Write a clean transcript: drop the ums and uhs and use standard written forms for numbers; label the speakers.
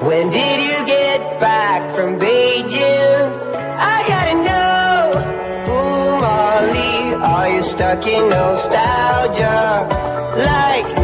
Speaker 1: When did you get back from Beijing? I gotta know. Ooh, Molly, are you stuck in nostalgia? Like